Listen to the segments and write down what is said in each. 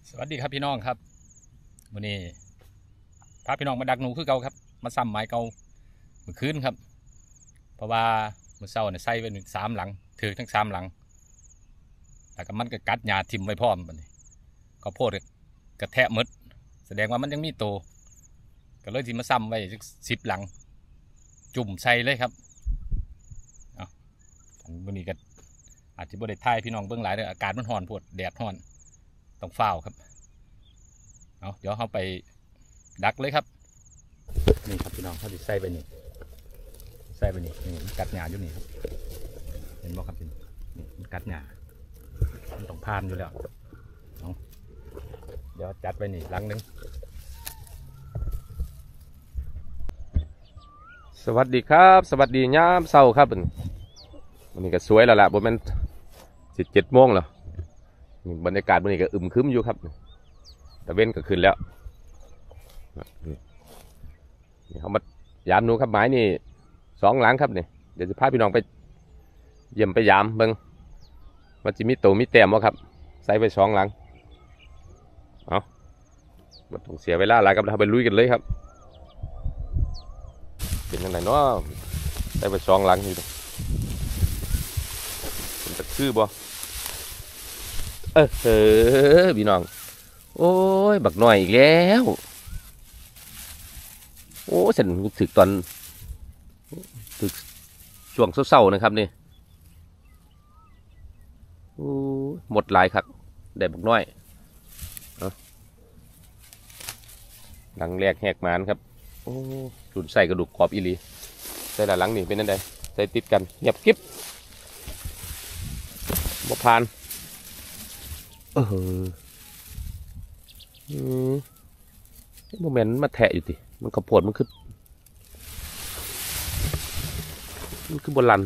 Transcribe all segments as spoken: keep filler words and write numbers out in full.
สวัสดีครับพี่น้องครับวันนี้พาพี่น้องมาดักหนูคือเก่าครับมาซ้ำไม้เก่าเมื่อคืนครับเพราะว่าเมื่อเช้าเนี่ยใส่เป็นสามหลังถือทั้งสามหลังแต่ก็มันก็กัดหญ้าทิ่มไว้พร้อมบัดนี้ก็โพดกระแทะมดแสดงว่ามันยังมีโตก็เลยที่มาซ้ำไว้สักสิบหลังจุ่มใส่เลยครับเอาวันนี้ก็อาจจะบ่ได้ถ่ายพี่น้องเบื้องหลายเลยอากาศมันร้อนพวดแดดร้อนต้องฝ้าวครับเอาเดี๋ยวเขาไปดักเลยครับนี่ครับพี่น้องเขาจะใส่ไปนี่ใส่ไปนี่นี่มันกัดหญ้าอยู่นี่ครับเห็นบ่ครับพี่นี่มันกัดหญ้ามันต้องพานอยู่แล้วเอาเดี๋ยวจัดไปนี่หลังนึงสวัสดีครับสวัสดียามเช้าครับวันนี้ก็สวยแล้วล่ะบ่แม่นสิบเจ็ดโมงแล้วบรรยากาศวันนี้ก็อึมครึ้มอยู่ครับตะเว้นก็ขึ้นแล้วนี่เขามายามหนูครับไม้นี่สองหลังครับนี่เดี๋ยวจะพาพี่น้องไปเยี่ยมไปยามเบิ่งว่าจะมีโตมีแต้มบ่ครับใส่ไปสองหลังเอาบ่ต้องเสียเวลาหลายครับเราไปลุยกันเลยครับเป็นยังไงเนาะใส่ไปสองหลังนี่เป็นตะคือบ่เออเออพี่น้องโอ้ยบักหน่อยอีกแล้วโอ้ฉันถึกตอนถึกช่วงเศร้าๆนะครับนี่โอ้หมดหลายครับได้บักน้อยหลังแรกแหกมานครับโอ้สุดใส่กระดูกกรอบอีหลีใส่หลังนี่เป็นนั่นใดใส่ติดกันเงียบกิ๊บบ่ผ่านเอออืมโมเมนต์มาแทะอยู่ติมันกระโปดมันคือมันคือบลัน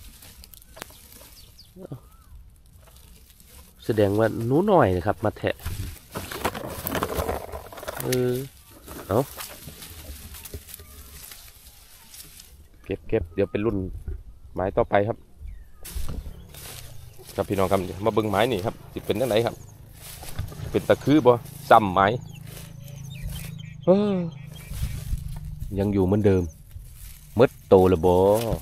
แสดงว่าหนูหน่อยนะครับมาแทะเออเอาเก็บเก็บเดี๋ยวเป็นรุ่นไม้ต่อไปครับครับพี่น้องครับมาเบิ้งไม้นี่ครับจะเป็นยังไงครับเป็นตะคือบ่ซ้ำไม้เออยังอยู่เหมือนเดิมมืดโตเลยบ่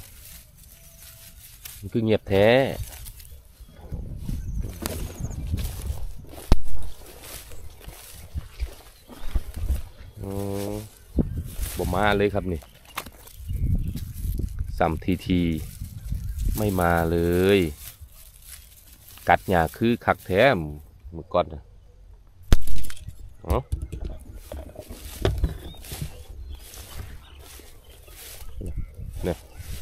มันคือเงียบแท้บ่มาเลยครับนี่ซ้ำทีทีไม่มาเลยกัดหญ้าคือคักแท้มือก่อนเนาะเนี่ย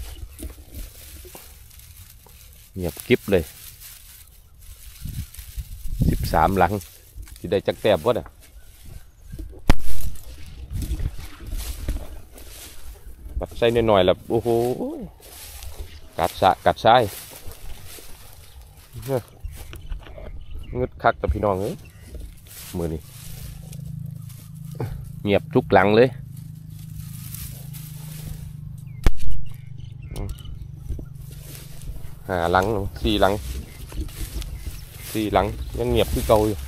เงียบกิ๊บเลยสิบสามหลังที่ได้จักแตบวะเนี่ยปัดใส่หน่อยๆแล้วโอ้โหกัดสะกัดใส่เงึดคักกับพี่น้องเอ้ยมือนี่เงียบทุกหลังเลยหาหลังสี่หลังสี่หลังยังเงียบคือเก่าอยู่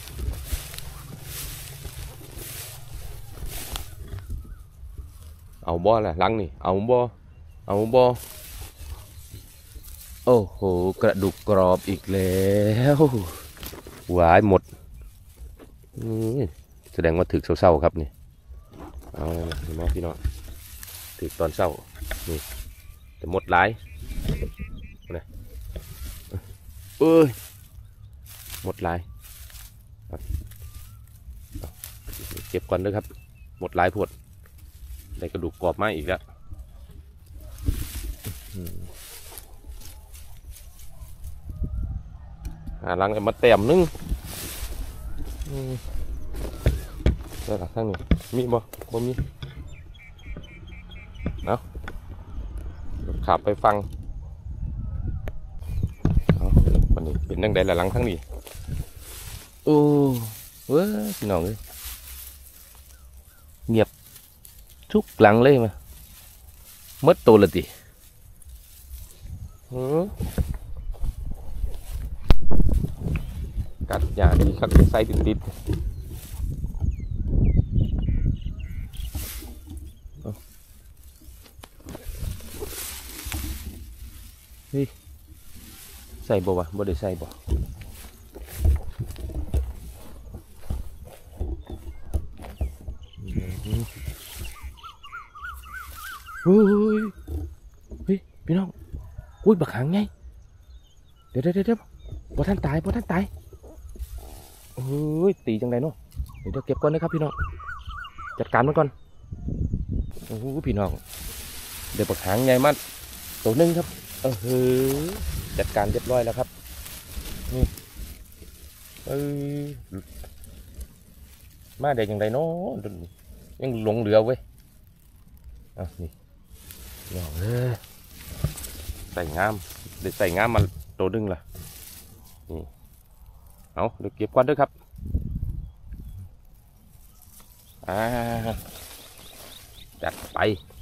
เอาบ่แหละหลังนี่เอาบ่เอาบ่โอ้โหกระดูกกรอบอีกแล้วหวายหมดแสดงว่าถึกเศร้าๆครับนี่เอาเห็นไหมพี่น้องถึกตอนเศร้านี่แต่หมดหลายนะเอ้ยหมดหลายเก็บก่อนเลยครับหมดหลายพวดได้กระดูกกรอบมาอีกแล้วหาหลังไอ้มาเต็มนึงได้หลักทั้งนี้มีบ่บ่มีเอาขับไปฟังเอาวันนี้เป็นยังไงละหลังทั้งนี้โอ้เว้ยพี่น้องเลยเงียบทุกหลังเลยมามืดตัวเลยดิกัดหญ้าดีครับใส่ติดติดเฮ้ยใส่บ่วะบ่ได้ใส่บ่เฮ้ยเฮ้ยพี่น้องอุ้ยบักหางไงเดี๋ยวเดี๋ยวเดี๋ยวบ่ท่านตายบ่ท่านตายเฮ้ยตีจังไดเนาะเดี๋ยวเดี๋ยวเก็บก่อนนะครับพี่น้องจัดการมันก่อนโอ้โหพี่น้องเดี๋ยวบักหางไงมันตัวหนึ่งครับเออเฮ้ยจัดการเรียบร้อยแล้วครับนี่เออมาได้จังไดเนาะยังหลงเหลือเว้ยอ่ะนี่น้องเอ้ยใส่งามได้ใส่งามมาตัวหนึ่งล่ะนี่เอาเดี๋ยวเก็บก่อนด้วยครับอ่าจัดไป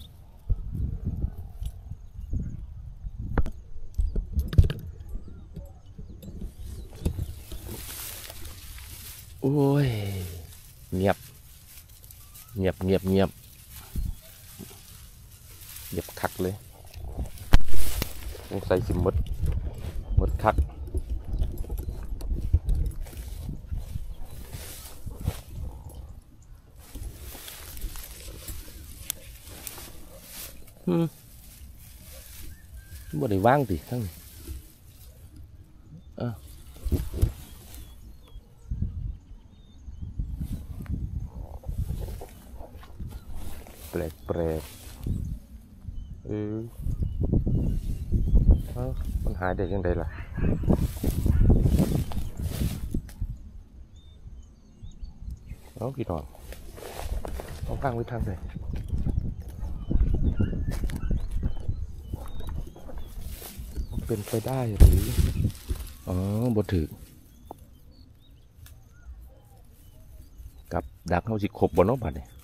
โอ้ยเงียบเงียบเงียบเงียบเงียบคักเลยต้องใส่สิมดมดคักอืมบ่ได้ว่างติทั้งนี้อ่ะแปลกแปลกเออเอ้ามันหายได้ยังไงล่ะเอาพี่น้องเอาข้างไว้ทางไหนเป็นไปได้หรืออ๋อบดถือกับดักเขาสิขบบนน้องบัดเนี่ย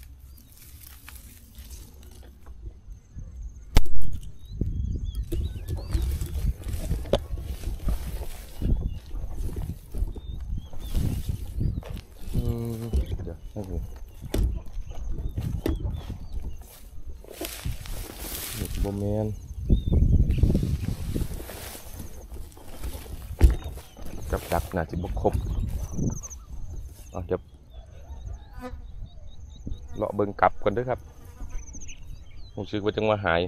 เดี๋ยวให้ดูบมแมนกับดักน่าจะบกครบเอาจะเลาะเบิ่งกลับกันด้วยครับผมซื้อว่าจังว่าหาย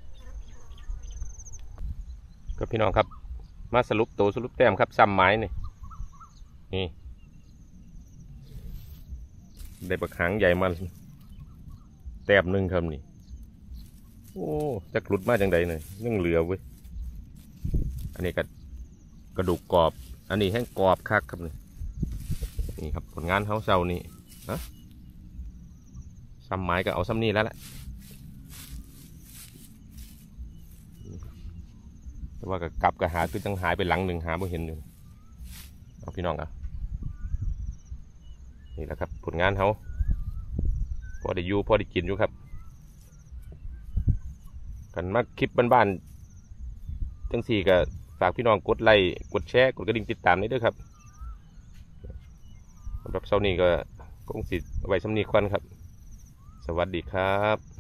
ก็พี่น้องครับมาสรุปตัวสรุปแต้มครับซ้ำไม้นี่นี่ได้ปลาหางใหญ่มาแต้มหนึ่งครับนี่โอ้จะกรุดมาจังใดเนี่ยยังเหลือเว้ยอันนี้ก็กระดูกกรอบอันนี้แห้งกรอบคักครับนี่นี่ครับผลงานเขาเซานี่ฮะซ้ำไม้ก็เอาซ้ำนี่แล้วแหละแต่ว่ากับกลับกับหาคือจังหายไปหลังหนึ่งหาไม่เห็นเลยเอาพี่น้องอ่ะนี่แหละครับผลงานเขาพอได้อยู่พอได้กินอยู่ครับกันมาคลิปบ้านๆจังสี่ก็ฝากพี่น้องกดไลค์กดแชร์กดกระดิ่งติดตามนี้ด้วยครับสำหรับเช้านี้ก็คงสิไว้สำนีควันครับสวัสดีครับ